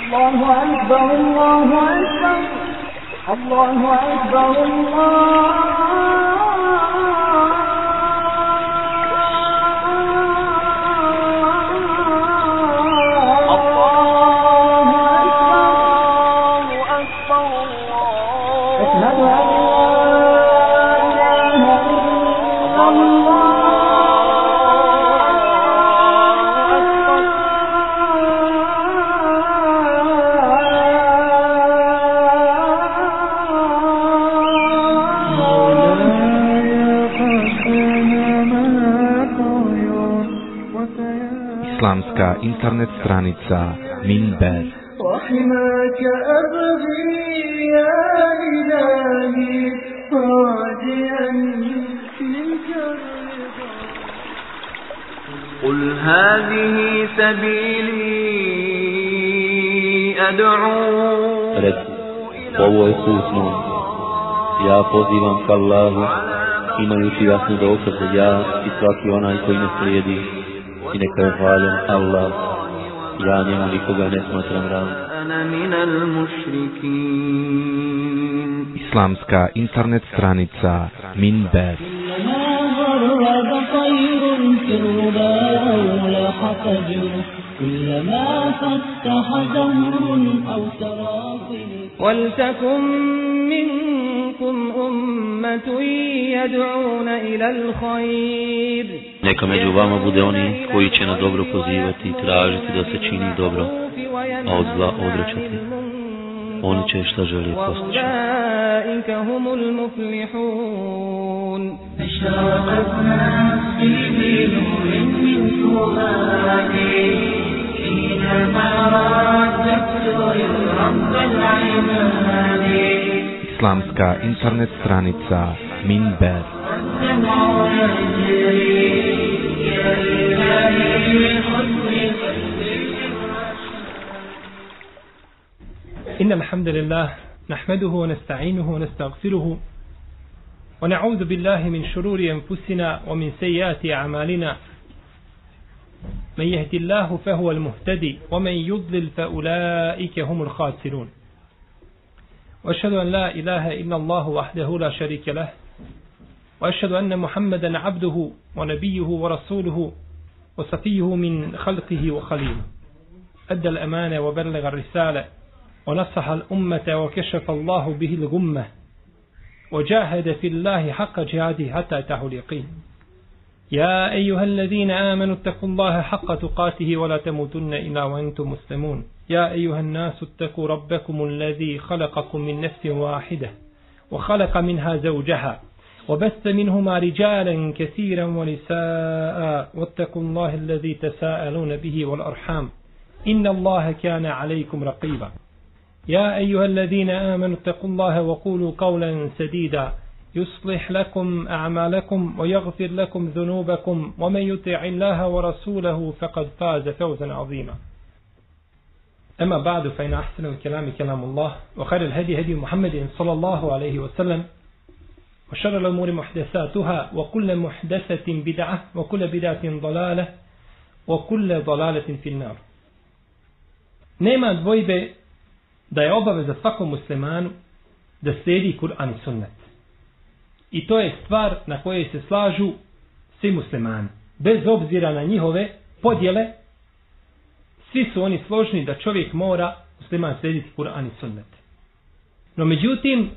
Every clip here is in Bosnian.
الله أكبر الله أكبر الله أكبر الله Islamska internet stranica Minber. رحمك أبغي يا إلهي راجيا منك الرضا قل هذه سبيلي أدعو ovo je put moj. Ja pozivam ka Allahu, imajući jasnu dokaze ja i svaki onaj koji me slijedi. I neka je hvaljen Allah, ja njemu nikoga ne smatram ravnim. Islamska internet stranica Minber. ولتكن منكم أمة يدعون إلى الخير. Neka među vama bude oni koji će na dobro pozivati i tražiti da se čini dobro, a od zla odvraćati. Oni će šta želi postići. Islamska internet stranica Minber. إن الحمد لله نحمده ونستعينه ونستغفره ونعوذ بالله من شرور أنفسنا ومن سيئات أعمالنا من يهدي الله فهو المهتدي ومن يضلل فأولئك هم الخاسرون وأشهد أن لا إله إلا الله وحده لا شريك له وأشهد أن محمدا عبده ونبيه ورسوله وصفيه من خلقه وخليله أدى الأمانة وبلغ الرسالة ونصح الأمة وكشف الله به الغمة وجاهد في الله حق جهاده حتى أتاه اليقين يا أيها الذين آمنوا اتقوا الله حق تقاته ولا تموتن إلا وأنتم مسلمون يا أيها الناس اتقوا ربكم الذي خلقكم من نفس واحدة وخلق منها زوجها وبث منهما رجالا كثيرا ونساء واتقوا الله الذي تساءلون به والأرحام إن الله كان عليكم رقيبا يا أيها الذين آمنوا اتقوا الله وقولوا قولا سديدا يصلح لكم أعمالكم ويغفر لكم ذنوبكم ومن يطع الله ورسوله فقد فاز فوزا عظيما أما بعد فإن أحسن الكلام كلام الله وخير الهدي هدي محمد صلى الله عليه وسلم وشر الأمور محدثاتها وكل محدثة بدعة وكل بدعة ضلالة وكل ضلالة في النار. Nema dvojbe da je obaveza svakom muslimanu da slijedi Kur'an i sunnet. I to je stvar na kojoj se slažu svi muslimani. Bez obzira na njihove podjele, svi su oni složni da čovjek mora musliman slijediti Kur'an i sunnet. No međutim,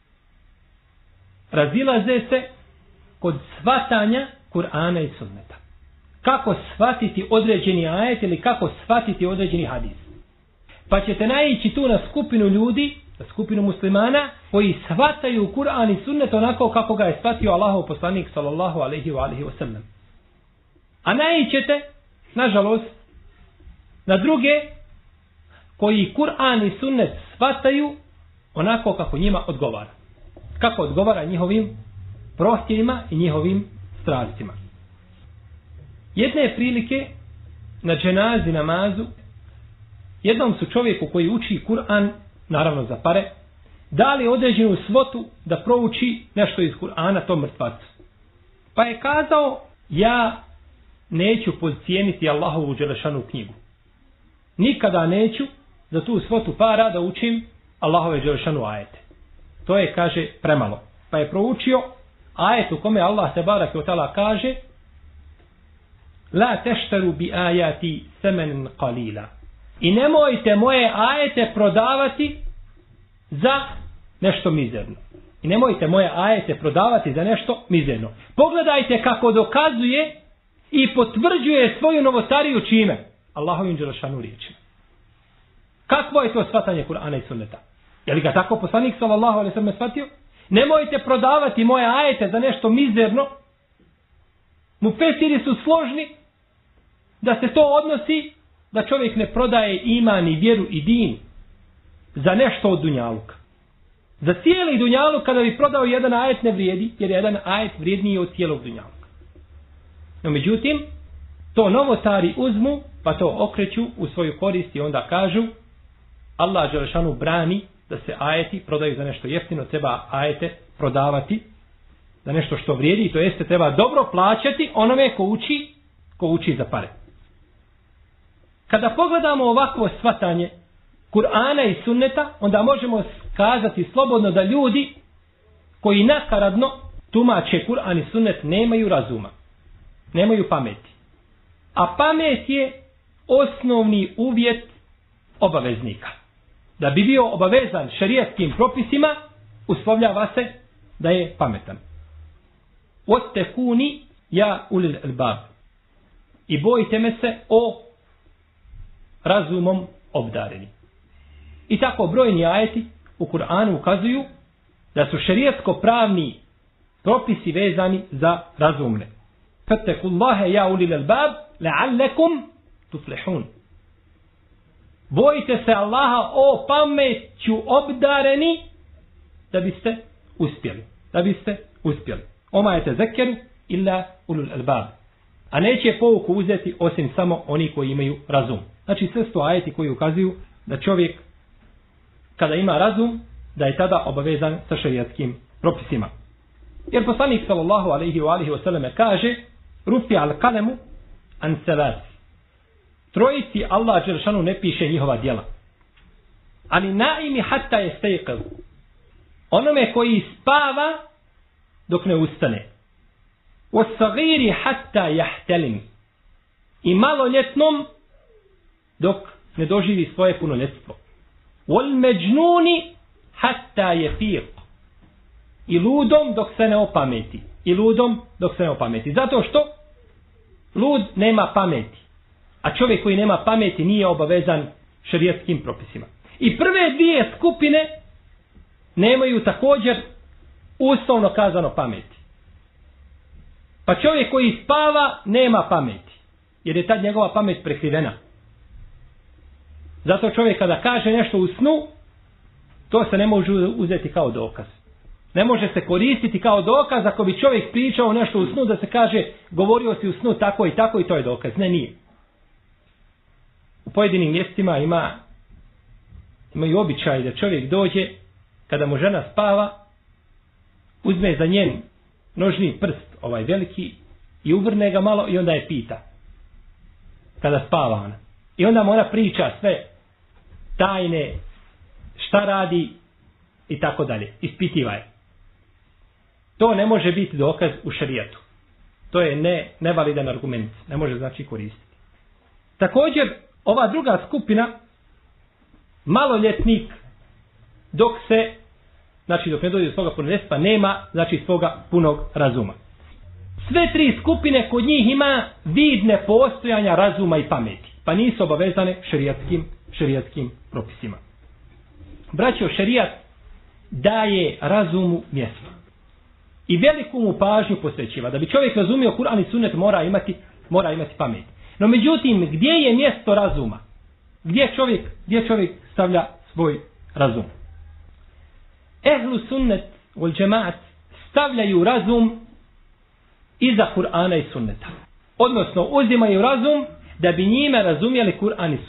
razilaze se kod shvatanja Kur'ana i sunneta. Kako shvatiti određeni ajet ili kako shvatiti određeni hadis. Pa ćete naići tu na skupinu ljudi, na skupinu muslimana, koji shvataju Kur'an i sunnet onako kako ga je shvatio Allahov poslanik sallallahu alejhi ve sellem. A naićete, nažalost, na druge koji Kur'an i sunnet shvataju onako kako njima odgovara. Kako odgovara njihovim prohtjevima i njihovim strastima. Jedne prilike na dženazi namazu jednom su čovjeku koji uči Kur'an, naravno za pare, dali određenu svotu da prouči nešto iz Kur'ana tom mrtvacu. Pa je kazao, ja neću podcijeniti Allahovu dželešanu knjigu. Nikada neću za tu svotu para da učim Allahove dželešanu ajete. To je, kaže, premalo. Pa je proučio ajet u kome Allah te barake od ta'ala kaže La teštaru bi ajati semen qalila. I nemojte moje ajete prodavati za nešto mizerno. I nemojte moje ajete prodavati za nešto mizerno. Pogledajte kako dokazuje i potvrđuje svoju novotariju čime? Allahovim dželešanu riječima. Kakvo je to shvatanje Kur'ana i sunneta? Je li ga tako poslanik sallallahu alejhi ve sellem shvatio? Nemojte prodavati moje ajete za nešto mizerno. Mufesiri su složni da se to odnosi da čovjek ne prodaje iman i vjeru i din za nešto od dunjaluka. Za cijeli dunjaluk kada bi prodao jedan ajet ne vrijedi, jer je jedan ajet vrijedniji od cijelog dunjaluka. No međutim, to novotari uzmu, pa to okreću u svoju korist i onda kažu Allah dželešanu brani da se ajeti prodaju za nešto jeftino, treba ajete prodavati za nešto što vrijedi, to jeste treba dobro plaćati onome ko uči za pare. Kada pogledamo ovakvo shvatanje Kur'ana i sunneta, onda možemo kazati slobodno da ljudi koji nakaradno tumače Kur'an i sunnet nemaju razuma, nemaju pameti. A pamet je osnovni uvjet obaveznika. Da bi bio obavezan šerijatskim propisima, uslovljava se da je pametan. Ottekuni ja ulil albab. I bojite me se o razumom obdareni. I tako brojni ajeti u Kur'anu ukazuju da su šerijatsko pravni propisi vezani za razumne. Fattekullaha ja ulil albab la'allakum tuflihun. Bojite se Allaha o pameću obdareni da biste uspjeli. Da biste uspjeli. Oma je tezekeru illa ulul albab. A neće pouku uzeti osim samo oni koji imaju razum. Znači sve sto ajeti koji ukazuju da čovjek kada ima razum da je tada obavezan sa šerijatskim propisima. Jer poslanik sallallahu alejhi ve selleme kaže rufi al kalemu an salat. Trojici Allah dželešanu ne piše njihova djela. Ali naimi hatta yastayqiz. Onome koji spava dok ne ustane. Was-sagiri hatta yahtalim. I maloljetnom dok ne doživi svoje punoljetstvo. Wal-majnuni hatta yafiq. I ludom dok se ne opameti. I ludom dok se ne opameti. Zato što lud nema pameti. A čovjek koji nema pameti nije obavezan šerijatskim propisima. I prve dvije skupine nemaju također uslovno kazano pameti. Pa čovjek koji spava nema pameti. Jer je tad njegova pamet prekrivena. Zato čovjek kada kaže nešto u snu, to se ne može uzeti kao dokaz. Ne može se koristiti kao dokaz ako bi čovjek pričao nešto u snu da se kaže govorio si u snu tako i to je dokaz. Ne, nije. U pojedinim mjestima imaju običaj da čovjek dođe kada mu žena spava, uzme za njen nožni prst, ovaj veliki, i uvrne ga malo i onda je pita. Kada spava ona. I onda mu ona priča sve tajne, šta radi i tako dalje. Ispitiva je. To ne može biti dokaz u šerijatu. To je nevalidan argument. Ne može znači koristiti. Također, ova druga skupina, maloljetnik, dok ne dođe do svoga punoljetstva, nema, znači, svoga punog razuma. Sve tri skupine kod njih ima vid nepostojanja razuma i pameti, pa nisu obavezane šerijatskim propisima. Braćo, šerijat daje razumu mjesto. I veliku mu pažnju posvećiva. Da bi čovjek razumio Kur'an i sunnet mora imati pamet. No međutim, gdje je mjesto razuma? Gdje čovjek stavlja svoj razum? Ehlu sunnet wal džemaat stavljaju razum iza Kur'ana i sunneta. Odnosno, uzimaju razum da bi njime razumjeli Kur'an i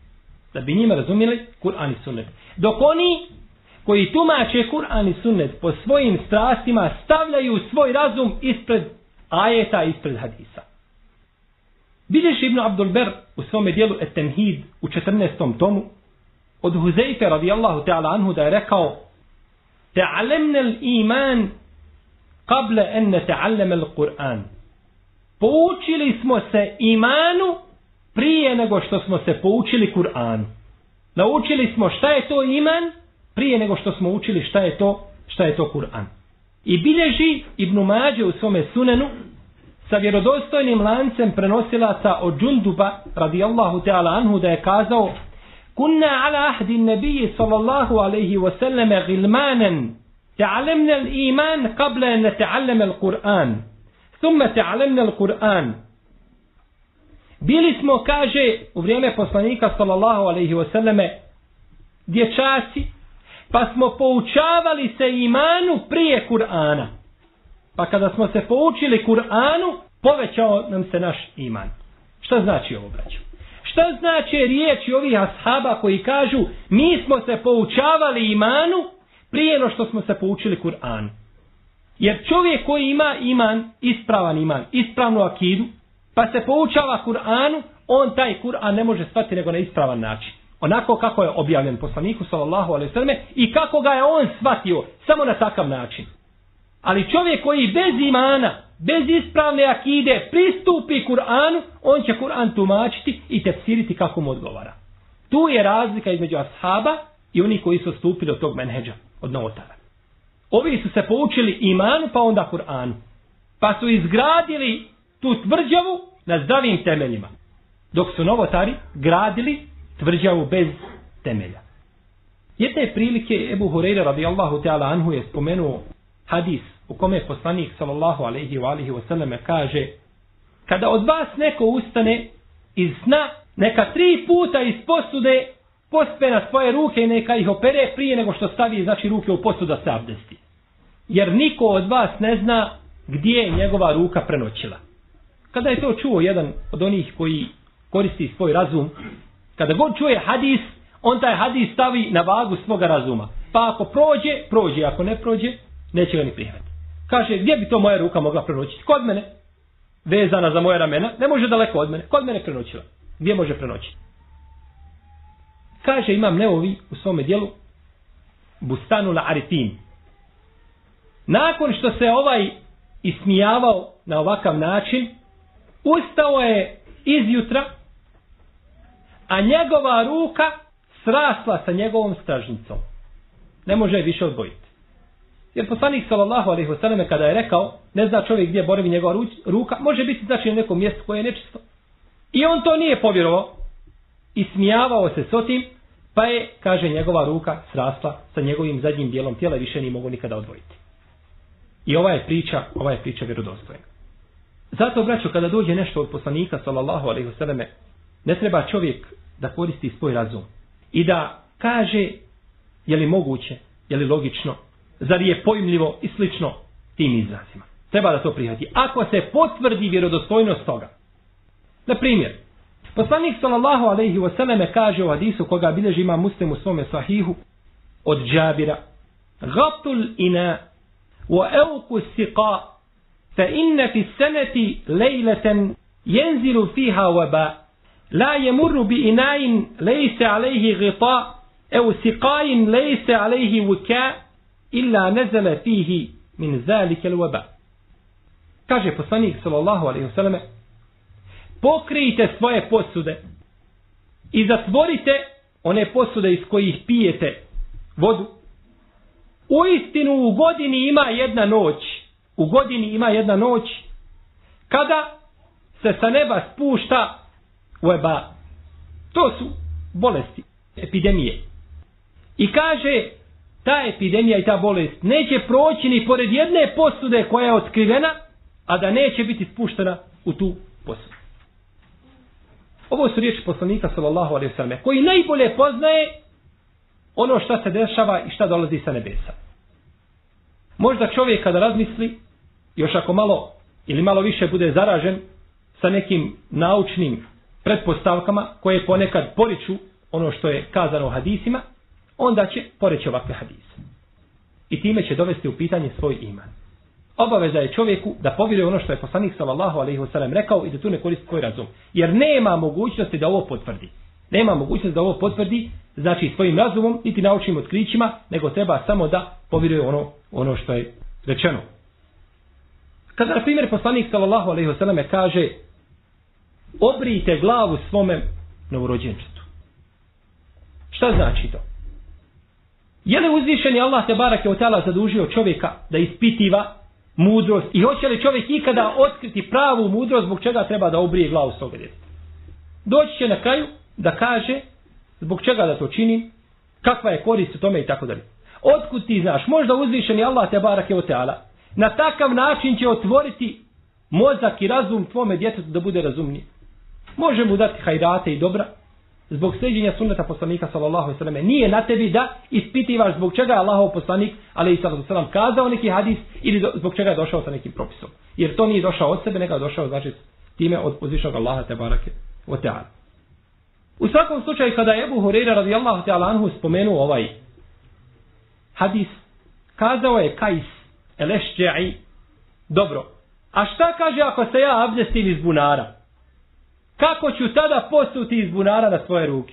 sunnet. Dok oni koji tumače Kur'an i sunnet po svojim strastima stavljaju svoj razum ispred ajeta, ispred hadisa. Bilježi Ibn Abdul Ber u svome dijelu Et-Temhid u 14. tomu od Huzeyfe radijallahu ta'ala anhu da je rekao: ta'allamna al-iman qabla an nata'allama al-Qur'an. Poučili smo se imanu prije nego što smo se poučili Kur'anu. Naučili smo šta je to iman prije nego što smo učili šta je to Kur'an. I bilježi Ibn Mađe u svome sunenu sa vjerodostojnim lancem prenosilaca od Džunduba radijallahu ta'ala anhu da je kazao: kunna ala ahdi nabiji sallallahu alaihi wasallame gilmanan ta'alemna l-iman qabla an nata'allama l-Qur'an thumma ta'alemna l-Qur'an. Bili smo, kaže, u vrijeme poslanika sallallahu alaihi wasallame dječaci, pa smo poučavali se imanu prije Kur'ana. Pa kada smo se poučili Kur'anu, povećao nam se naš iman. Šta znači ovo, braćo? Šta znači riječi ovih ashaba koji kažu mi smo se poučavali imanu prije no što smo se poučili Kur'anu? Jer čovjek koji ima iman, ispravnu akidu, pa se poučava Kur'anu, on taj Kur'an ne može shvatiti nego na ispravan način. Onako kako je objavljen poslaniku sallallahu alejhi ve selleme i kako ga je on shvatio, samo na takav način. Ali čovjek koji bez imana, bez ispravne akide pristupi Kur'anu, on će Kur'an tumačiti i tefsiriti kako mu odgovara. Tu je razlika između ashaba i onih koji su stupili od tog menheđa, od novotara. Ovi su se poučili imanu pa onda Kur'anu. Pa su izgradili tu tvrđavu na zdravim temeljima. Dok su novotari gradili tvrđavu bez temelja. Jedne prilike Ebu Hureyre radijallahu ta'ala anhu je spomenuo hadis u kome poslanik sallallahu alaihi wa sallam kaže: kada od vas neko ustane iz sna, neka 3 puta iz posude pospe na svoje ruke i neka ih opere prije nego što stavi, znači, ruke u posudu da se abdesti. Jer niko od vas ne zna gdje je njegova ruka prenoćila. Kada je to čuo jedan od onih koji koristi svoj razum, kada god čuje hadis, on taj hadis stavi na vagu svoga razuma. Pa ako prođe, ako ne prođe, neće ga ni prihvatiti. Kaže, gdje bi to moja ruka mogla prenoćiti? Kod mene. Vezana za moje ramena, ne može daleko od mene. Kod mene prenoćila. Gdje može prenoćiti? Kaže Imam Nevovi u svome dijelu Bustanul Arifin. Nakon što se ovaj ismijavao na ovakav način, ustao je izjutra, a njegova ruka srasla sa njegovom stražnicom. Ne može je više odvojiti. Jer poslanik sallallahu alejhi ve selleme kada je rekao, ne zna čovjek gdje boravi njegova ruka, može biti znači na nekom mjestu koje je nečisto. I on to nije povjerovao, ismijavao se s otim, pa je, kaže, njegova ruka srasla sa njegovim zadnjim dijelom tijela i više nije mogu nikada odvojiti. I ova je priča vjerodostojna. Zato, braćo, kada dođe nešto od poslanika sallallahu alejhi ve selleme, ne treba čovjek da koristi svoj razum i da kaže je li moguće, je li logično, zar je pojmljivo i slično tim izrazima. Treba da to prihvati. Ako se potvrdi vjerodostojnost toga. Na primjer, poslanik sallallahu alejhi ve selleme kaže u hadisu koga bilježi Imam Muslim u svome sahihu od Džabira: "Ghatul ina wa awqu siqa fa inna fi sanati laylatan yanzilu fiha waba la yamurru bi ina'in laysa alayhi ghita aw siqa'in laysa alayhi wika illa nazala fihi min zalika al-waba." Kaže poslanik sallallahu alejhi ve selleme: pokrijte svoje posude i zatvorite one posude iz kojih pijete vodu. Uistinu u godini ima jedna noć kada se sa neba spušta weba. To su bolesti, epidemije. I kaže, ta epidemija i ta bolest neće proći ni pored jedne posude koja je otkrivena, a da neće biti spuštena u tu posudu. Ovo su riječi poslanika sallallahu alejhi ve selleme, koji najbolje poznaje ono što se dešava i šta dolazi sa nebesa. Možda čovjek kada razmisli, još ako malo ili malo više bude zaražen sa nekim naučnim pretpostavkama koje ponekad poriču ono što je kazano u hadisima, onda će poreći ovakve hadise. I time će dovesti u pitanje svoj iman. Obaveza je čovjeku da povjeruje ono što je poslanik sallallahu alejhi ve sellem rekao i da tu ne koristi svoj razum. Jer nema mogućnosti da ovo potvrdi. znači svojim razumom, niti naučnim otkrićima, nego treba samo da povjeruje ono što je rečeno. Kada, na primjer, poslanik sallallahu alejhi ve selleme kaže obrijte glavu svome novorođenčetu. Šta znači to? Je li uzvišeni Allah te barake od ta'ala zadužio čovjeka da ispitiva mudrost i hoće li čovjek ikada otkriti pravu mudrost zbog čega treba da obrije glavu svoga djeteta? Doći će na kraju da kaže zbog čega da to čini, kakva je korist u tome i tako dalje. Otkud ti znaš? Možda uzvišeni Allah te barake od ta'ala na takav način će otvoriti mozak i razum tvome djetetu da bude razumniji. Može mu dati hajrate i dobra zbog slijeđenja sunneta poslanika sallallahu alejhi ve selleme. Nije na tebi da ispitivaš zbog čega je Allahov poslanik alejhi selam kazao neki hadis ili zbog čega je došao sa nekim propisom. Jer to nije došao od sebe, nego je došao znači time od uzvišenog Allaha te barake ve taala. U svakom slučaju kada je Ebu Hurajra radijallahu ta'ala anhu spomenuo ovaj hadis, kazao je Kajs el-Ešđa'i, dobro, a šta kaže ako se ja abdestim iz bunara? Kako ću tada posuti iz bunara na svoje ruke?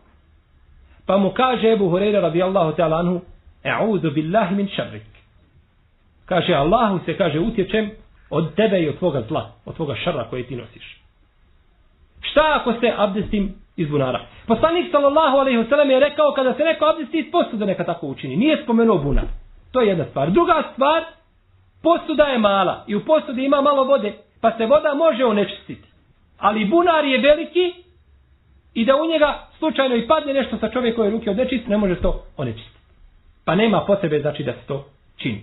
Pa mu kaže Ebu Hurajra radijallahu ta'ala anhu, e'udhu billahi min šarrik. Kaže, Allahu se, kaže, utječem od tebe i od tvoga zla, od tvoga šarra koje ti nosiš. Šta ako se abdestim iz bunara? Poslanik sallallahu alejhi ve sellem je rekao kada se neko abdesti iz posude neka tako učini. Nije spomenuo bunar. To je jedna stvar. Druga stvar, posuda je mala i u posudi ima malo vode, pa se voda može onečistiti. Ali bunar je veliki i da u njega slučajno i padne nešto sa čovjekove ruke odnečist, ne može to onečistiti. Pa nema potrebe znači da se to čini.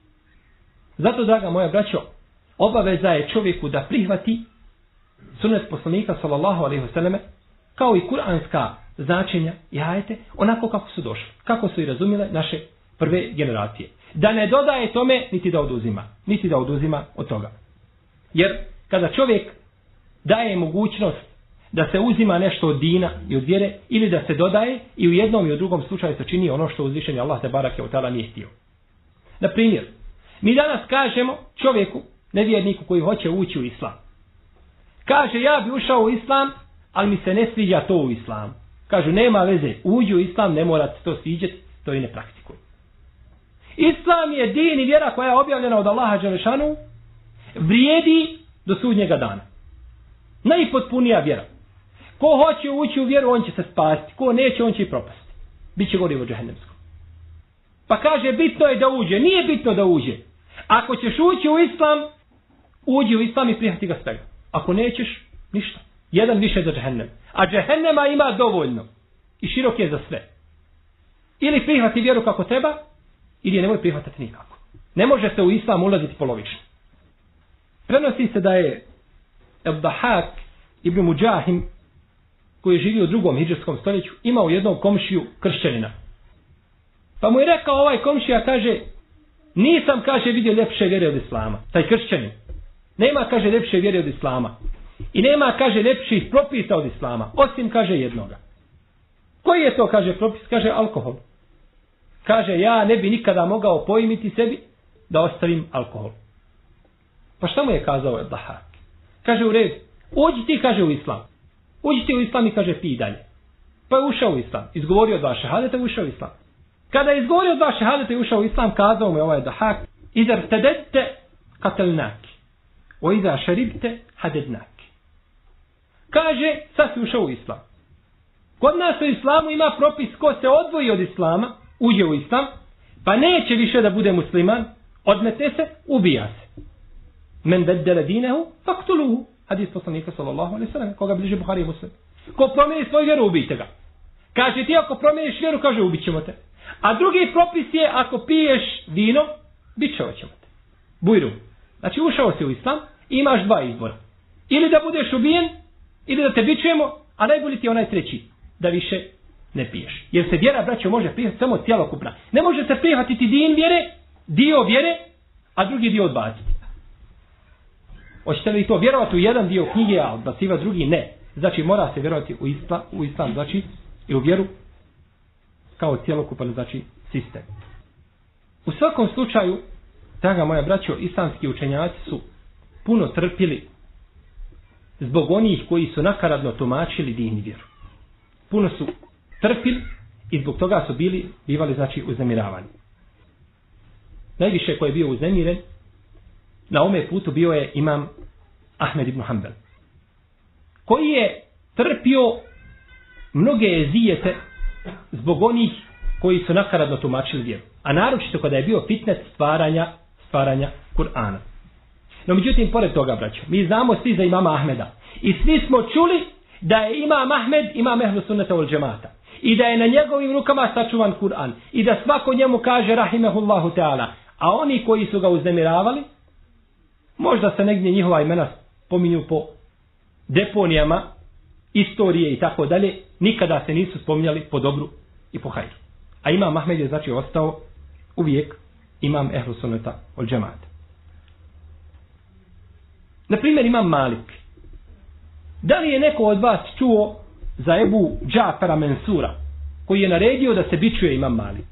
Zato, draga moja braćo, obaveza je čovjeku da prihvati sunnet poslanika sallallahu alejhi ve selleme kao i kuranska značenja i ajete onako kako su došli, kako su i razumjele naše prve generacije. Da ne dodaje tome niti da oduzima od toga. Jer kada čovjek daje mogućnost da se uzima nešto od dina i od vjere ili da se dodaje i u jednom i u drugom slučaju se čini ono što uzvišeni Allah te barake od ta'ala nije htio. Na primjer, mi danas kažemo čovjeku, nevjerniku koji hoće ući u islam. Kaže, ja bi ušao u islam, ali mi se ne sviđa to u islamu. Kažu, nema veze, uđi u islam, ne morate to sviđati, to i ne praktikuj. Islam je din i vjera koja je objavljena od Allaha dželešanu, vrijedi do sudnjega dana. Najpotpunija vjera. Ko hoće ući u vjeru, on će se spasiti. Ko neće, on će i propasti. Biće gorivo džehennemsko. Pa kaže, bitno je da uđe. Nije bitno da uđe. Ako ćeš ući u islam, uđi u islam i prihvati ga svega. Ako nećeš, ništa. Jedan više za džehennem. A džehennema ima dovoljno. I širok je za sve. Ili prihvati vjeru kako treba, ili je nemoj prihvatati nikako. Ne može se u islam ulaziti polovično. Prenosi se da je Abdahak ibn Muđahim, koji je živio u 2. hidžrskom stoljeću, imao jednog komšiju kršćanina. Pa mu je rekao ovaj komšija, kaže, nisam, kaže, vidio ljepše vjere od islama. Taj kršćanin. Nema, kaže, ljepše vjere od islama. I nema, kaže, ljepših propisa od islama. Osim, kaže, jednoga. Koji je to, kaže, propis? Kaže, alkohol. Kaže, ja ne bi nikada mogao pojmiti sebi da ostavim alkohol. Pa šta mu je kazao Abdahak? Kaže, u redu, uđi ti, kaže, u islam. Uđi ti u islam i kaže, pij dalje. Pa je ušao u islam. Izgovorio 2 šehadeta i ušao u islam. Kada je izgovorio 2 šehadeta i ušao u islam, kazao mu je ovaj Abdahak, izar tedete katelnaki. O iza šeribte hadednaki. Kaže, sad si ušao u islam. Kod nas u islamu ima propis ko se odvoji od islama, uđe u islam, pa neće više da bude musliman, odmete se, ubija se. Men beddele dinehu, faktuluhu. Hadis poslanika sallallahu alejhi ve sellem, koga bliže Buhari i Muslim. Ko promijeni svoju vjeru, ubijte ga. Kaže ti ako promijeniš vjeru, kaže ubićemo te. A drugi propis je ako piješ vino, bičovat ćemo te. Bujru. Znači ušao si u islam i imaš 2 izbora. Ili da budeš ubijen, ili da te bičujemo, a najbolji ti je onaj treći, da više ne piješ. Jer se vjera, braćo, može prihvatiti samo cjelokupna. Ne može se prihvatiti din vjere, dio vjere, a drugi dio odbaciti. Hoćete li to vjerovati u jedan dio knjige, a odbaciva drugi? Ne. Znači mora se vjerovati u islam, znači i u vjeru kao cjelokupan, znači sistem. U svakom slučaju, draga moja braćo, islamski učenjaci su puno trpili zbog onih koji su nakaradno tumačili din i vjeru. Puno su trpili i zbog toga su bivali znači uznemiravani. Najviše ko je bio uznemiren na ovome putu bio je imam Ahmed ibn Hanbel, koji je trpio mnoge ezijete zbog onih koji su nakaradno tumačili vjeru. A naročito kada je bio fitnet stvaranja Kur'ana. No međutim, pored toga, braćo, mi znamo svi za imama Ahmeda. I svi smo čuli da je imam Ahmed imam ehlu sunnata wal džemata. I da je na njegovim rukama sačuvan Kur'an. I da svako njemu kaže rahimehullahu ta'ala. A oni koji su ga uznemiravali, možda se negdje njihova imena spominju po deponijama, istorije i tako dalje, nikada se nisu spominjali po dobru i po hajru. A imam Ahmed je znači ostao uvijek imam ehlu sunnata wal džemata. Na primjer imam Malik. Da li je neko od vas čuo za Ebu Džafara Mensura, koji je naredio da se bičuje imam Malik?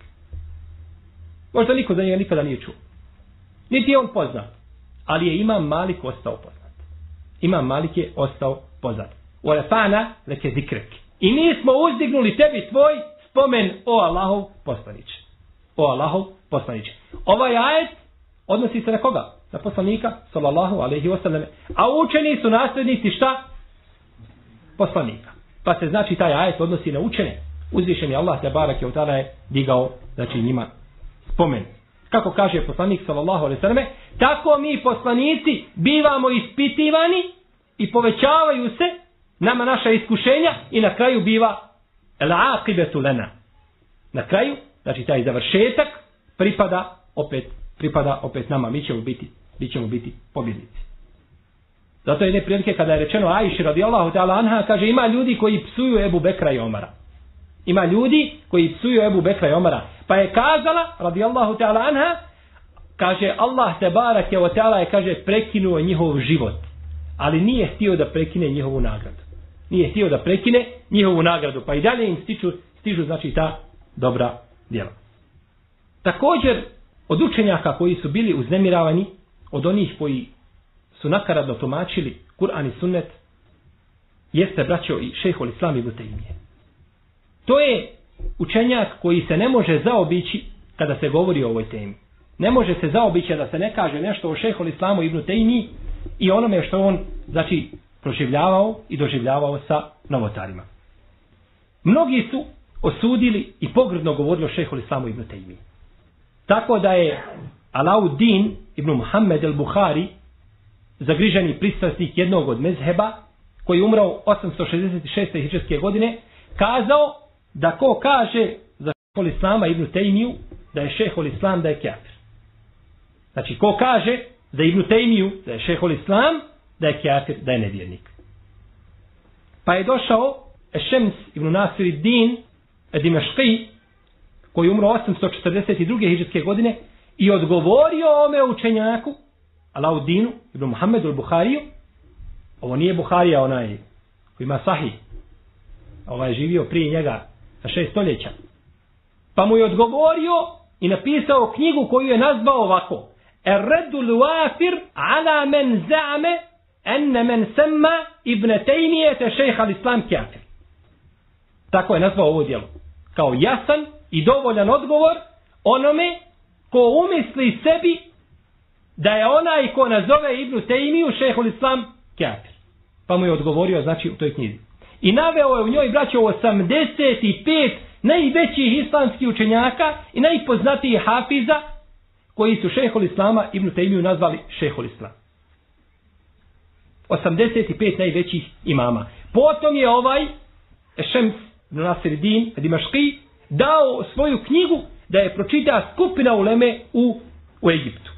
Možda niko za njega nikada nije čuo. Niti je on poznat. Ali je imam Malik ostao poznat. Imam Malik je ostao poznat. وَلَفَعْنَا لَكَ ذِكْرَكِ I mi smo uzdignuli tebi tvoj spomen, o Allahov poslaniče. O Allahov poslaniče. Ovaj ajet odnosi se na koga? Na poslanika, sallallahu alejhi ve sellem. A učeni su nasljednici šta? Poslanika. Pa se znači taj ajet odnosi na učene. Uzvišeni Allah te bareke ve taala je digao znači njima spomen. Kako kaže poslanik sallallahu alejhi ve selleme, tako mi poslanici bivamo ispitivani i povećavaju se nama naša iskušenja i na kraju biva el-aqibetu lana. Na kraju, znači taj završetak pripada opet nama, mi ćemo biti pobjednici. Zato jedne prilike kada je rečeno Ajši radijallahu ta'ala anha, kaže ima ljudi koji psuju Ebu Bekra i Omara. Ima ljudi koji psuju Ebu Bekra i Omara. Pa je kazala radijallahu ta'ala anha, kaže Allah te barake wa ta'ala je kaže prekinuo njihov život, ali nije htio da prekine njihovu nagradu. Nije htio da prekine njihovu nagradu, pa i dalje im stižu znači ta dobra djela. Također od učenjaka koji su bili uznemiravani, od onih koji su nakaradno tumačili Kur'an i sunnet, jeste braćo i šejhul Islam ibn Tejmije. To je učenjak koji se ne može zaobići kada se govori o ovoj temi. Ne može se zaobići da se ne kaže nešto o šejhul Islamu ibn Tejmiji i onome što on znači proživljavao i doživljavao sa novotarima. Mnogi su osudili i pogrdno govorili o šejhul Islamu ibn Tejmiji. Tako da je Alauddin ibn Muhammed al-Buhari, zagriženi pristrasnik jednog od mezheba, koji je umrao 866. hidžretske godine, kazao da ko kaže za šejhul Islama ibn Tejmiju da je šejhul Islam da je kafir. Znači ko kaže za ibn Tejmiju da je šejhul Islam da je kafir, da je nevjernik. Pa je došao Ešems ibn Nasiruddin Dimešqi, koji je umro 842. hidžretske godine i odgovorio ome učenjaku Alauddinu ibn Muhammedu al-Buhariju. Ovo nije Buharija onaj koji ima sahih. Ovaj je živio prije njega za 6 stoljeća. Pa mu je odgovorio i napisao knjigu koju je nazvao ovako: Er-Reddul Wafir ala men za'ame enne men semma ibn Tejmijete šejh al-Islam kafir. Tako je nazvao ovo djelo. Kao jasan i dovoljan odgovor onome ko umisli sebi da je onaj ko nazove Ibn Tejmiju šejhul Islam kafir. Pa mu je odgovorio znači u toj knjizi. I naveo je u njoj braćo 85 najvećih islamskih učenjaka i najpoznatijih hafiza koji su šejhul Islama Ibn Tejmiju nazvali šejhul Islam. 85 najvećih imama. Potom je ovaj Ešems ibn Nasiruddin Dimešqi dao svoju knjigu da je pročita skupina uleme u Egiptu.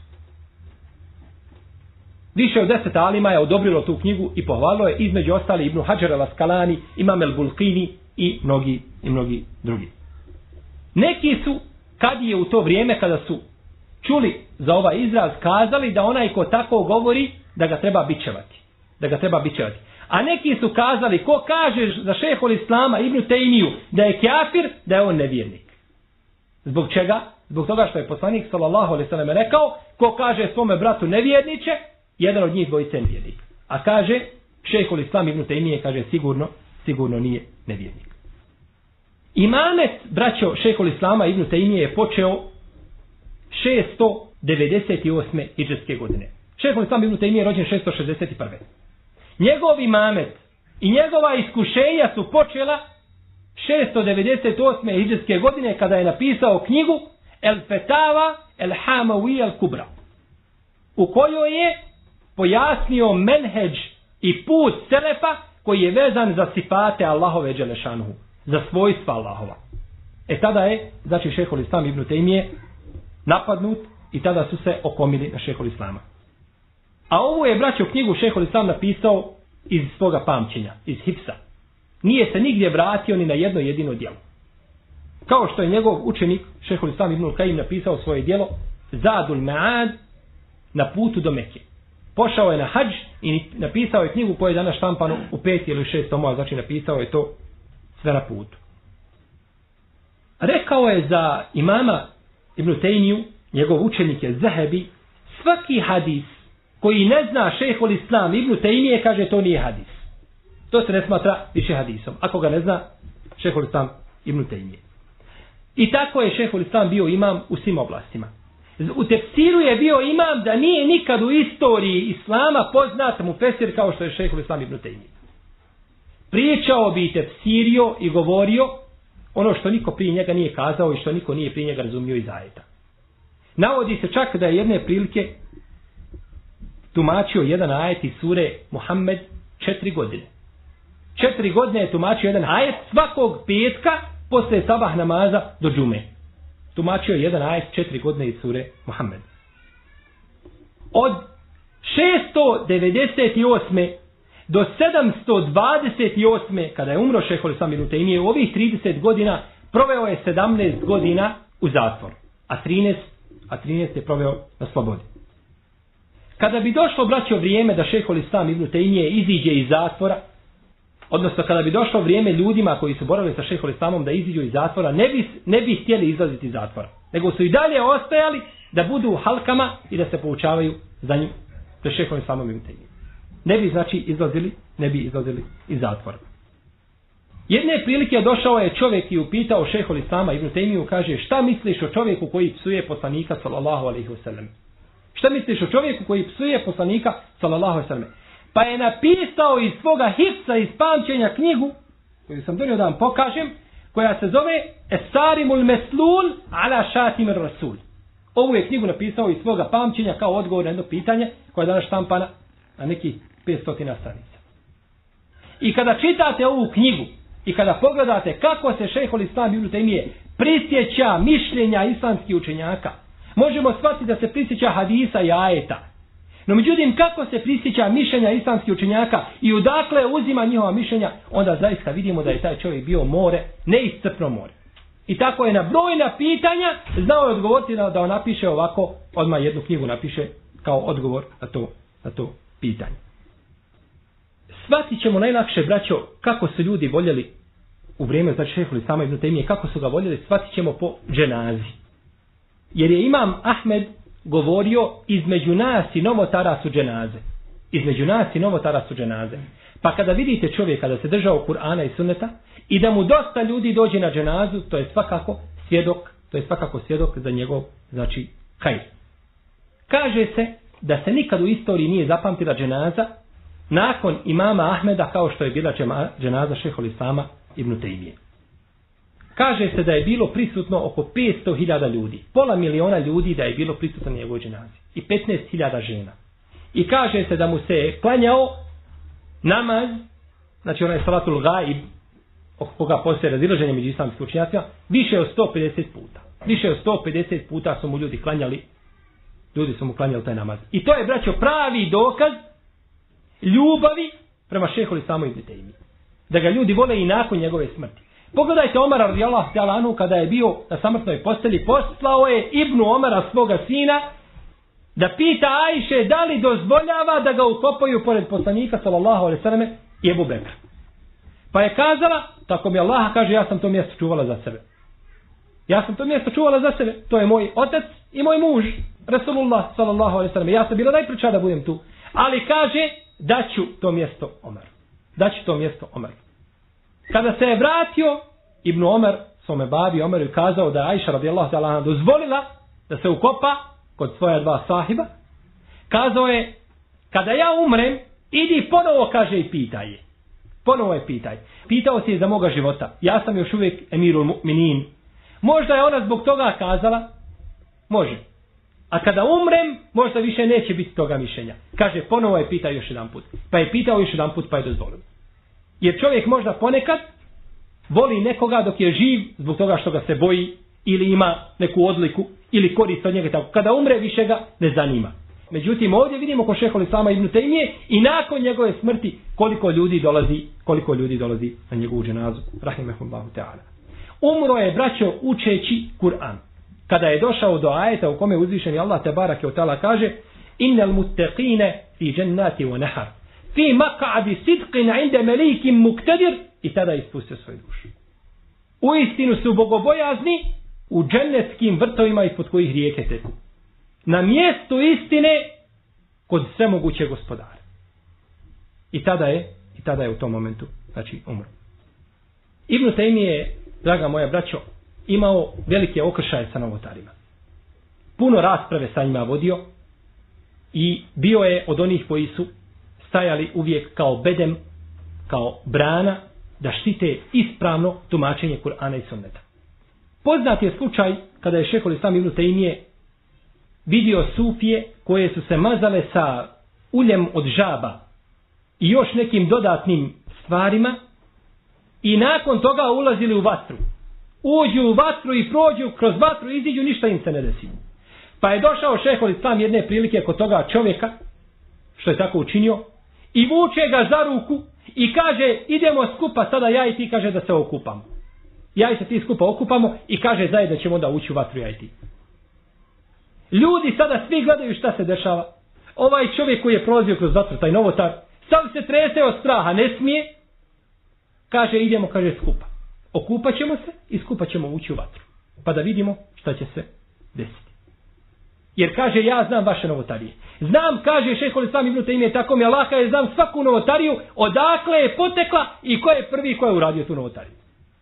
Više od 10 alima je odobrilo tu knjigu i pohvalilo je, između ostali Ibn Hadžar al-Askalani, Imam el-Bulqini i mnogi drugi. Neki su, kad je u to vrijeme kada su čuli za ovaj izraz, kazali da onaj ko tako govori da ga treba bičevati. A neki su kazali, ko kaže za šejhul Islama Ibn Tejmiju da je kafir, da je on nevjernik. Zbog čega? Zbog toga što je poslanik sallallahu alejhi ve sellem rekao, ko kaže svome bratu nevjerniče, jedan od njih dvojice je nevjernik. A kaže šejhul Islam Ibn Tejmije, kaže sigurno nije nevjernik. Imamet, braćo, šejhul Islama Ibn Tejmije je počeo 698. hidžretske godine. Šejhul Islam Ibn Tejmije je rođen 661. Njegov imamet i njegova iskušenja su počela 698. hidžretske godine kada je napisao knjigu El Fetava El Hamawi El Kubra, u kojoj je pojasnio menheđ i put selefa koji je vezan za sifate Allahove dželešanuhu, za svojstva Allahova. Tada je, znači, šejhul Islam Ibn Tejmije napadnut i tada su se okomili na šejhul Islama. A ovo je, braćo, knjigu šejhul Islam napisao iz svoga pamćenja, iz hifsa. Nije se nigdje vratio ni na jedno jedino djelo. Kao što je njegov učenik šejhul Islam Ibn Kajim napisao svoje djelo Zadul Ma'ad, na putu do Mekke. Pošao je na hadž i napisao je knjigu koja je danas štampano u 5 ili 6 tomova, znači napisao je to sve na putu. Rekao je za imama Ibn Tejmiju, njegov učenik je Zahebi, svaki hadis koji ne zna šejhul Islam Ibn Tejmije, kaže, to nije hadis. To se ne smatra više hadisom, ako ga ne zna šejhul Islam Ibn Tejmije. I tako je šejhul Islam bio imam u svim oblastima. U tefsiru je bio imam da nije nikad u istoriji Islama poznat mu fesir kao što je šejhul Islam Ibn Tejmije. Pričao bi i tefsirio i govorio ono što niko prije njega nije kazao i što niko nije prije njega razumio iz ajeta. Navodi se čak da je jedne prilike tumačio jedan ajet iz sure Muhammed 4 godine. 4 godine je tumačio jedan ajet svakog petka posle sabah namaza do džume. Tumačio je jedan ajet 4 godine iz sure Muhammed. Od 698. do 728. kada je umro šejhul Islam Ibn Tejmije, u ovih 30 godina proveo je 17 godina u zatvoru, a 13 je proveo na slobodi. Kada bi došlo, braćo, vrijeme da šejhul Islam Ibn Tejmije iziđe iz zatvora, odnosno kada bi došlo vrijeme ljudima koji su boravili sa šejhul Islamom da iziđu iz zatvora, ne bi htjeli izlaziti iz zatvora, nego su i dalje ostajali da budu u halkama i da se poučavaju za njim, za šejhul Islamom Ibn Tejmije. Ne bi, znači, izlazili iz zatvora. Jedne prilike došao je čovjek i upitao šejhul Islama Ibn Tejmiju, kaže, šta misliš o čovjeku koji psuje poslanika sallallahu alejhi ve sellem? Šta misliš o čovjeku koji psuje poslanika sallallahu alejhi ve sellem? Pa je napisao iz svoga hifsa, iz pamćenja, knjigu koju sam donio da vam pokažem, koja se zove Esarimul Meslul ala Šatimir Rasul. Ovu je knjigu napisao iz svoga pamćenja kao odgovor na jedno pitanje koja je danas štampana na nekih 500 stranica. I kada čitate ovu knjigu i kada pogledate kako se šejhul Islam Ibn Tejmije prisjeća mišljenja islamskih učenjaka, možemo shvatiti da se prisjeća hadisa i ajeta. No međutim, kako se prisjeća mišljenja islamskih učenjaka i odakle uzima njihova mišljenja, onda zaista vidimo da je taj čovjek bio more, neiscrpno more. I tako je na brojna pitanja znao je odgovoriti da on napiše ovako, odmah jednu knjigu napiše kao odgovor na to pitanje. Shvatit ćemo najlakše, braćo, kako su ljudi voljeli u vrijeme, znači šejhul Islama Ibn Tejmije, kako su ga voljeli, shvatit ćemo po dženazi. Jer je imam Ahmed govorio, između nas i novotara su dženaze. Između nas i novotara su dženaze. Pa kada vidite čovjeka da se držao Kur'ana i sunneta i da mu dosta ljudi dođe na dženazu, to je svakako svjedok za njegov, znači, hajr. Kaže se da se nikad u istoriji nije zapamtila dženaza nakon imama Ahmeda kao što je bila dženaza šejhul Islama Ibn Tejmije. Kaže se da je bilo prisutno oko 500.000 ljudi, 500.000 ljudi da je bilo prisutno na njegovoj dženazi i 15.000 žena. I kaže se da mu se klanjao namaz, znači onaj salatul gaib, oko koga postoje razilaženje među islamskim učenjacima, više od 150 puta. Više od 150 puta su mu ljudi su mu klanjali taj namaz. I to je, braćo, pravi dokaz ljubavi prema šejhul Islamu Ibn Tejmije. Da ga ljudi vole i nakon njegove smrti. Pogledajte Omara radijallahu ta'ala anhu kada je bio na samrtnoj postelji, poslao je Ibnu Omara, svoga sina, da pita Ajše da li dozvoljava da ga ukopaju pored poslanika sallallahu alejhi ve selleme i Ebu Bekra. Pa je kazala, tako mi Allah kaže, ja sam to mjesto čuvala za sebe. To je moj otac i moj muž, Rasulullah sallallahu alejhi ve selleme. Ja sam bila najpriča da budem tu. Ali kaže, daću to mjesto Omeru. Kada se je vratio Ibn Omer, svome babi Omeru, kazao da je Ajša radijallahu ta'ala dozvolila da se ukopa kod svoja dva sahiba, kazao je, kada ja umrem, idi ponovo, kaže, i pitaj je. Ponovo je pitaj. Pitao si je za moga života. Ja sam još uvijek emirul mu'minin. Možda je ona zbog toga kazala, može. A kada umrem, možda više neće biti toga mišljenja. Kaže, ponovo je pitao još jedan put. Pa je pitao još jedan put, pa je dozvolio. Jer čovjek možda ponekad voli nekoga dok je živ, zbog toga što ga se boji, ili ima neku odliku, ili korist od njega. Tako. Kada umre, više ga ne zanima. Međutim, ovdje vidimo kod šejha Islama ibn Tejmije i nakon njegove smrti koliko ljudi dolazi na njegovu dženazu. Rahimehullahu ta'ala. Umro je, braćo, učeći Kur'an. Kada je došao do ajeta u kome uzvišeni Allah tebareke ve taala kaže: "Innal muttaqine fi jannati wa nahar, fi maq'adi sidqin 'inda malikin muqtadir", i tada ispustio svoju dušu. Uistinu su bogobojazni u džennetskim vrtovima ispod kojih rijeke teku. Na mjestu istine kod svemogućeg gospodara. I tada je u tom momentu, znači, umro. Ibn Tejmije je, draga moja braćo, imao velike okršaje sa novotarima. Puno rasprave sa njima vodio i bio je od onih koji su stajali uvijek kao bedem, kao brana, da štite ispravno tumačenje Kur'ana i Sunneta. Poznat je slučaj kada je šejh Islam ibn Tejmije vidio sufije koje su se mazale sa uljem od žaba i još nekim dodatnim stvarima i nakon toga ulazili u vatru. Uđu u vatru i prođu kroz vatru, iziđu, ništa im se ne desi. Pa je došao šejh Islam jedne prilike kod toga čovjeka, što je tako učinio, i vuče ga za ruku i kaže: "Idemo skupa sada, ja i ti", kaže, "da se okupamo. Ja i se ti skupa okupamo", i kaže, "zajedno ćemo onda ući u vatru, ja i ti." Ljudi sada svi gledaju šta se dešava. Ovaj čovjek koji je prolazio kroz vatru, taj novotar, sam se trese od straha, ne smije. Kaže, idemo, kaže, skupa. Okupat ćemo se i skupa ćemo ući u vatru. Pa da vidimo šta će se desiti. Jer kaže, ja znam vaše novotarije. Znam, kaže šejh Islam ibn Tejmije, tako mi Allah, je znam svaku novotariju, odakle je potekla i ko je prvi ko je uradio tu novotariju.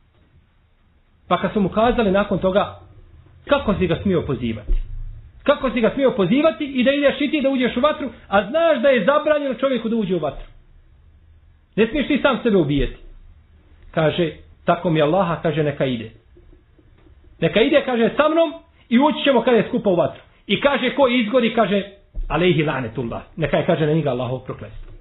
Pa kad su mu kazali nakon toga, kako si ga smio pozivati? Kako si ga smio pozivati i da ideš i ti da uđeš u vatru, a znaš da je zabranjeno čovjeku da uđe u vatru. Ne smiješ ti sam sebe ubijeti. Kaže, tako mi Allaha, kaže, neka ide. Neka ide, kaže, sa mnom i ući ćemo kada je skupa u vatru. I kaže, ko izgori, kaže, alejhi lanetullah. Neka je, kaže, na njega Allahov prokletstvo.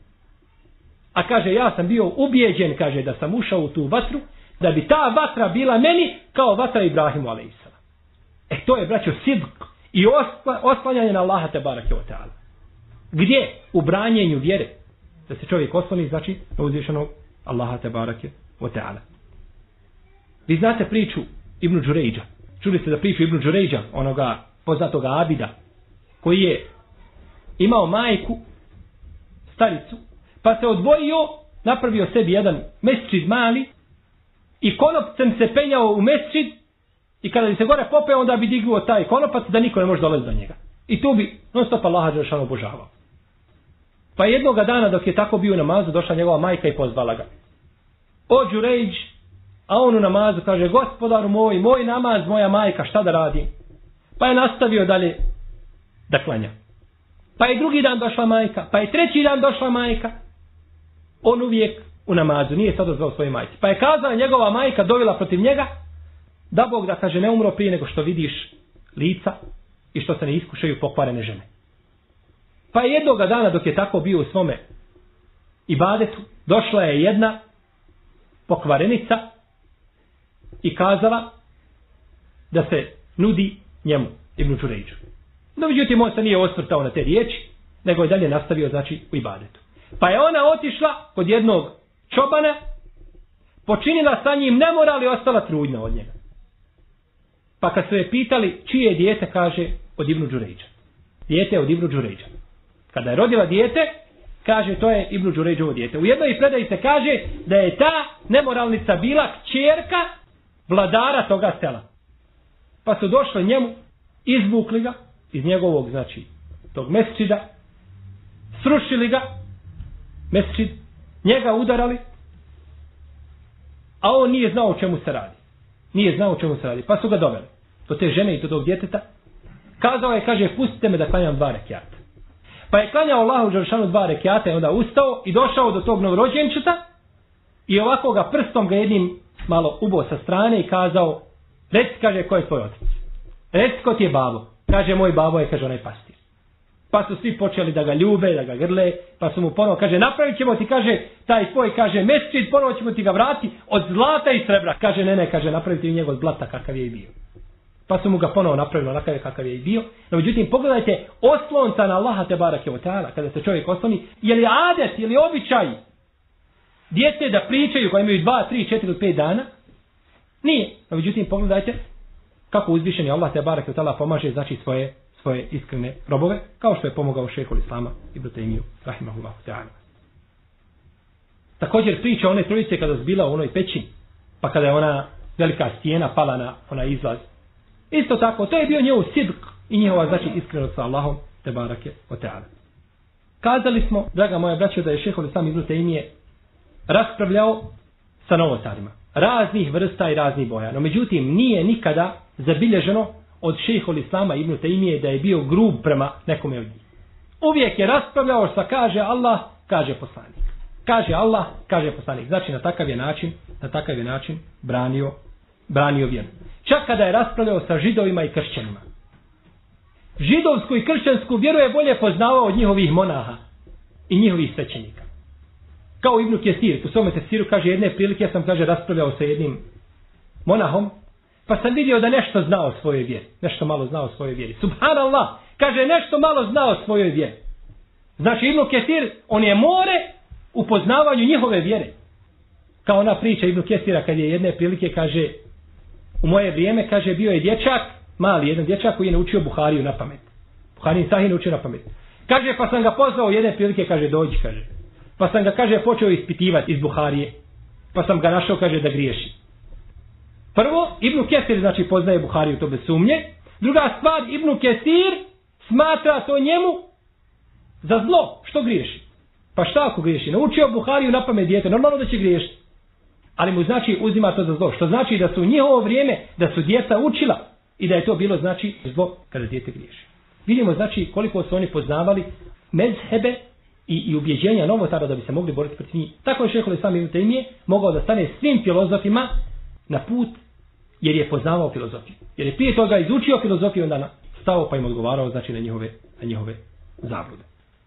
A kaže, ja sam bio ubijeđen, kaže, da sam ušao u tu vatru, da bi ta vatra bila meni kao vatra Ibrahimu alejhisselam. To je, braćo, sidq i oslanjanje na Allaha tebareke ve taala. Gdje? U branjenju vjere. Da se čovjek osloni, znači, na uzvišenog Allaha tebareke ve taala. Vi znate priču Ibn Đurejđa. Čuli ste da priču Ibn Đurejđa, onoga poznatoga Abida, koji je imao majku, staricu, pa se odvojio, napravio sebi jedan mesdžid mali i konopcem se penjao u mesdžid i kada bi se gore popeo, onda bi dignuo taj konopac da niko ne može dolaziti do njega. I tu bi non stop Allaha dželešanu obožavao. Pa jednoga dana dok je tako bio u namazu, došla njegova majka i pozvala ga. O Đurejđ, a on u namazu kaže, gospodaru moj namaz, moja majka, šta da radim? Pa je nastavio dalje da klanja. Pa je drugi dan došla majka, pa je treći dan došla majka. On uvijek u namazu, nije sad odzvao svoje majke. Pa je kazala njegova majka, dovela protiv njega, da Bog da, kaže, ne umro prije nego što vidiš lica i što se ne iskušaju pokvarene žene. Pa je jednoga dana dok je tako bio u svome ibadetu, došla je jedna pokvarenica i kazala da se nudi njemu, Ibn Đurejđu. No, međutim, on se nije osvrtao na te riječi, nego je dalje nastavio, znači, u ibadetu. Pa je ona otišla kod jednog čobana, počinila sa njim nemoral i ostala trudna od njega. Pa kad su je pitali čije je dijete, kaže, od Ibn Đurejđa. Dijete od Ibn Đurejđa. Kada je rodila dijete, kaže, to je Ibn Đurejđovo dijete. U jednoj predaji se kaže da je ta nemoralnica bila kćerka vladara toga sela. Pa su došli njemu, izvukli ga iz njegovog, znači, tog mesdžida, srušili ga, mesdžid, njega udarali, a on nije znao o čemu se radi. Nije znao o čemu se radi. Pa su ga doveli do te žene i do tog djeteta. Kazao je, kaže, pustite me da klanjam 2 rekjata. Pa je klanjao Allahu dželešanu 2 rekjata i onda ustao i došao do tog novorođenčeta i ovako ga prstom ga jednim malo ubo sa strane i kazao, reci, kaže, ko je tvoj otac? Reci, ko ti je babo? Kaže, moj babo je, kaže, onaj pastir. Pa su svi počeli da ga ljube, da ga grle, pa su mu ponovo, kaže, napravit ćemo ti, kaže, taj tvoj, kaže, mesčid, ponovo ćemo ti ga vrati od zlata i srebra. Kaže, ne, kaže, napraviti njegov od zlata kakav je i bio. Pa su mu ga ponovo napravili onakav kakav je i bio. No, međutim, pogledajte, oslonca na Allaha te barake ve taala, kada se čovjek osloni, je li adet, je li običaj djece da pričaju koji imaju 2, 3, 4 ili 5 dana? Nije. No, međutim, pogledajte kako uzvišeni Allah te barake ve taala pomaže, znači, svoje iskrene robove, kao što je pomogao šejhul Islama Ibn Taymiju, rahimahullahu ta'ala. Također priča one trojice kada su bila u onoj pećini, pa kada je ona velika stijena pala na onaj izlaz. Isto tako, to je bio njihov sidq i njihova, znači, iskrenost sa Allahom te barake ve taala. Kazali smo, draga moja braćo, da je šejhul Islam Ibn Taymije raspravljao sa novotarima, raznih vrsta i raznih boja. No, međutim, nije nikada zabilježeno od šejhul Islama Ibn Taymije da je bio grub prema nekome od njih. Uvijek je raspravljao sa kaže Allah, kaže poslanik. Kaže Allah, kaže poslanik. Znači, na takav je način branio vjeru. Čak kada je raspravljao sa židovima i kršćanima. Židovsku i kršćansku vjeru je bolje poznavao od njihovih monaha i njihovih svećenika. Kao Ibn Kesir, u svome tefsiru kaže, jedne prilike ja sam, kaže, raspravljao sa jednim monahom, pa sam vidio da nešto znao o svojoj vjeri. Nešto malo znao o svojoj vjeri. Subhanallah, kaže, nešto malo znao o svojoj vjeri. Znači, Ibn Kesir, on je more u poznavanju njihove vjere. Kao ona priča Ibn Kesira kad je jedne prilike, kaže, u moje vrijeme, kaže, bio je dječak, mali jedan dječak koji je naučio Buhariju na pamet. Buharin Sahih naučio na pamet. Kaže, pa sam ga pozvao jedne prilike, kaže, dođi, kaže. Pa sam ga, kaže, počeo ispitivati iz Buharije. Pa sam ga našao, kaže, da griješi. Prvo, Ibn Kesir, znači, poznaje Buhariju, to bez sumnje. Druga stvar, Ibn Kesir smatra to njemu za zlo. Što griješi? Pa šta ako griješi? Naučio Buhariju na pamet dijete, normalno da će griješiti. Ali mu, znači, uzima to za zlo. Što znači da su u njihovo vrijeme, da su djeca učila i da je to bilo, znači, zlo kada dijete griješi. Vidimo, znači, koliko su oni poznavali mezhebe i ubjeđenja novotara da bi se mogli boriti protiv njih. Tako je šejhul Islam Ibn Taymije mogao da stane svim filozofima na put, jer je poznavao filozofiju. Jer je prije toga izučio filozofiju, onda stao pa im odgovarao, znači, na njihove zablude.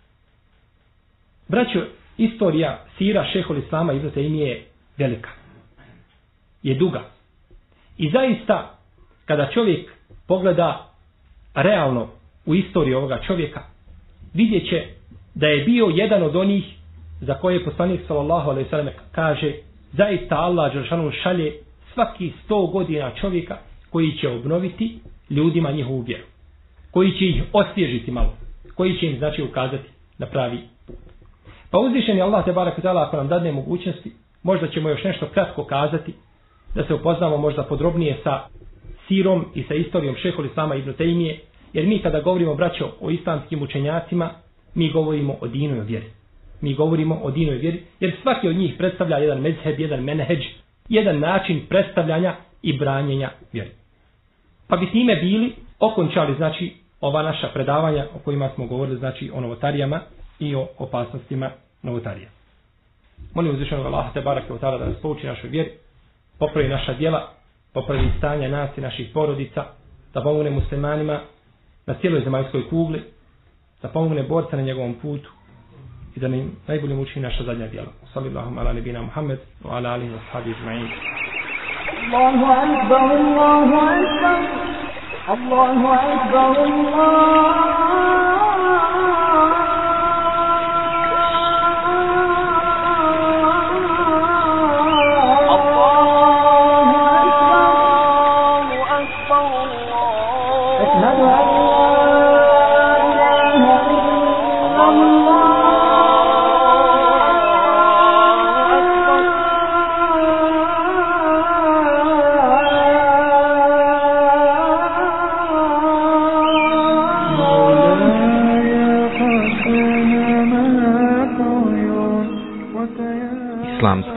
Braćo, istorija sira šejhul Islama Ibn Taymije je velika. Je duga. I zaista, kada čovjek pogleda realno u istoriju ovoga čovjeka, vidjet će da je bio jedan od onih za koje je poslanik sallallahu alejhi ve sellem kaže, zaista Allah dželešanu šalje svaki 100 godina čovjeka koji će obnoviti ljudima njihovu vjeru. Koji će ih osvježiti malo. Koji će im, znači, ukazati na pravi put. Pa uzvišen je Allah te barek ve taala, ako nam dadne mogućnosti, možda ćemo još nešto kratko kazati, da se upoznamo možda podrobnije sa sirom i sa istorijom šejhul Islama Ibn Taymije, jer mi kada govorimo, braćo, o islamskim učenjacima, mi govorimo o dinu i o vjeri. Mi govorimo o dinu i vjeri, jer svaki od njih predstavlja jedan mezheb, jedan menheđ, jedan način predstavljanja i branjenja vjeri. Pa bi time bili okončali, znači, ova naša predavanja o kojima smo govorili, znači, o novotarijama i o opasnostima novotarija. Molim uzvišenog Allaha te barake ve taala da nas pouči našoj vjeri, popravi naša djela, popravi stanje nas i naših porodica, da pomogne muslimanima na cijeloj zemaljskoj kugli, da pomogne borca na njegovom putu i da nam najbolje učini naša zadnja djela. Sallallahu ala nebina Muhammed wa ala alihi wa sahbihi ajma'in. Allahu akbar, Allahu akbar, Allahu akbar, Allah.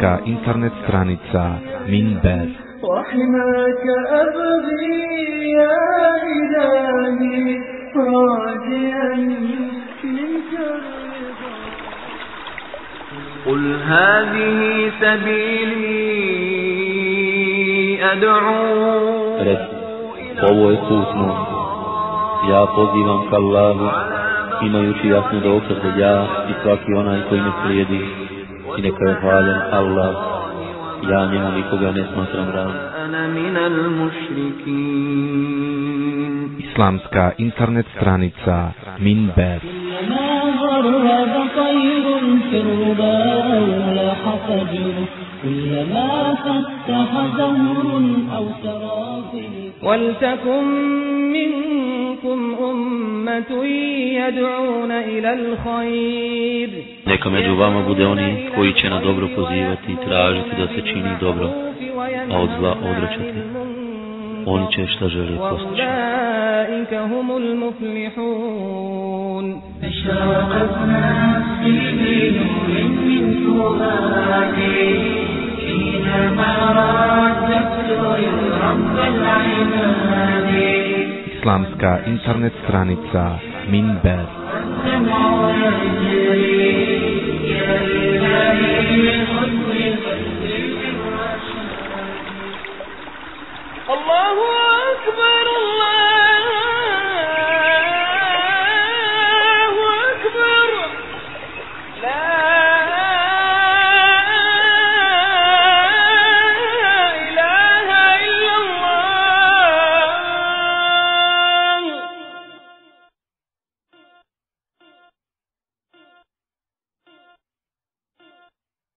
Islamska internet stranica Minber. وحماك أبغي يا إلهي راجيا منك الرضا. قل هذه سبيلي أدعو. Reci, ovo je put moj. Ja pozivam k Allahu, imajući jasne dokaze ja i svaki onaj koji me slijedi. I neka je hvaljen Allah. Ja njemu nikoga ne smatram ravnim. Islamska internet stranica Minber. ولتكن منكم أمة يدعون إلى الخير. Neka među vama bude oni koji će na dobro pozivati i tražiti da se čini dobro, a od zla odvraćati. Oni će šta žele postići. أولئك هم المفلحون. أشرقت نفسي بنور من فؤادي حينما رددت رب العباد. Islamska internet stranica Minber. الدمع يجري يا إلهي خذ